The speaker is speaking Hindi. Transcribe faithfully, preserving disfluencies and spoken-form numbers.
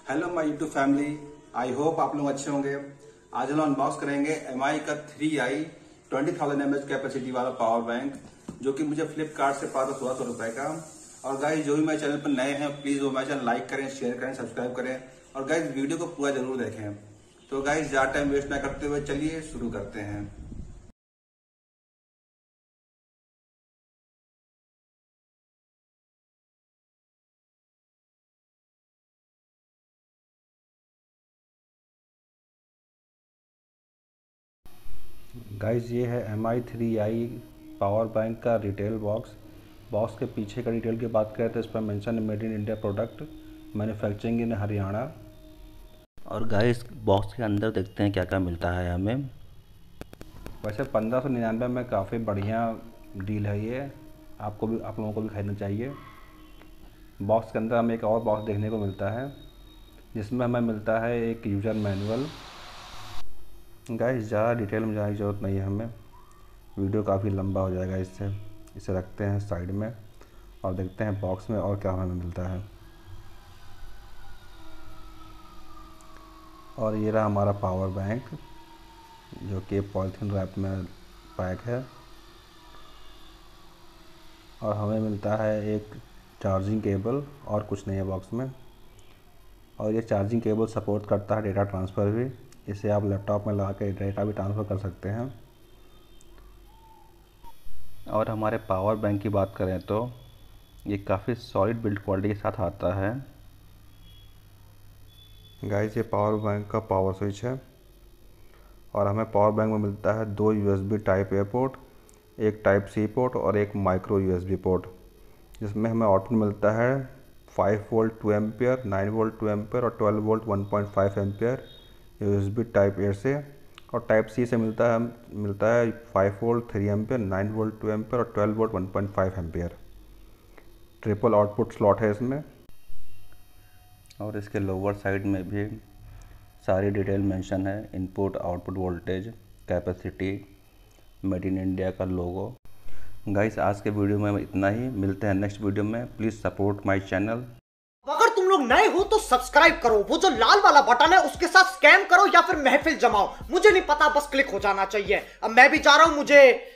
Hello my YouTube family, I hope आप लोग अच्छे होंगे। आज हम अनबॉक्स करेंगे एम आई का three I twenty thousand M H capacity वाला पावर बैंक, जो कि मुझे फ्लिपकार्ट से पड़ा था सोलह सौ रुपए का। और गाइज जो भी मेरे चैनल पर नए हैं प्लीज वो मेरे चैनल लाइक करें, शेयर करें, सब्सक्राइब करें और गाइज वीडियो को पूरा जरूर देखें। तो गाइज ज्यादा टाइम वेस्ट ना करते हुए चलिए शुरू करते हैं। गाइस ये है M I three I power bank का रिटेल बॉक्स। बॉक्स के पीछे का डिटेल की बात करें तो इस पर मेंशन है made in India product, manufacturing in Haryana. और गाइस बॉक्स के अंदर देखते हैं क्या क्या मिलता है हमें। वैसे पंद्रह सौ निन्यानवे में काफ़ी बढ़िया डील है ये, आपको भी आप लोगों को भी खरीदना चाहिए। बॉक्स के अंदर हमें एक और बॉक्स देखने को मिलता है जिसमें हमें मिलता है एक यूज़र मैनुअल। गाइस ज़्यादा डिटेल में जाने की ज़रूरत नहीं है हमें, वीडियो काफ़ी लंबा हो जाएगा इससे। इसे रखते हैं साइड में और देखते हैं बॉक्स में और क्या हमें मिलता है। और ये रहा हमारा पावर बैंक जो कि पॉलीथीन रैप में पैक है। और हमें मिलता है एक चार्जिंग केबल और कुछ नहीं है बॉक्स में। और ये चार्जिंग केबल सपोर्ट करता है डेटा ट्रांसफ़र भी, इसे आप लैपटॉप में लगा के डेटा भी ट्रांसफ़र कर सकते हैं। और हमारे पावर बैंक की बात करें तो ये काफ़ी सॉलिड बिल्ड क्वालिटी के साथ आता है। गाइस ये पावर बैंक का पावर स्विच है और हमें पावर बैंक में मिलता है दो यूएसबी टाइप ए पोर्ट, एक टाइप सी पोर्ट और एक माइक्रो यूएसबी पोर्ट, जिसमें हमें आउटपुट मिलता है five volt two ampere, nine volt two ampere और twelve volt one point five ampere USB type A से। और टाइप सी से मिलता है मिलता है five volt three ampere, nine volt two ampere और twelve volt one point five ampere. Triple output slot है इसमें। और इसके लोअर साइड में भी सारी डिटेल मेंशन है, input output voltage, capacity, made in India का लोगो। गाइस आज के वीडियो में इतना ही, मिलते हैं नेक्स्ट वीडियो में। Please support my channel. अगर तुम लोग नए हो तो सब्सक्राइब करो, वो जो लाल वाला बटन है उसके साथ स्कैम करो या फिर महफिल जमाओ, मुझे नहीं पता, बस क्लिक हो जाना चाहिए। अब मैं भी जा रहा हूं, मुझे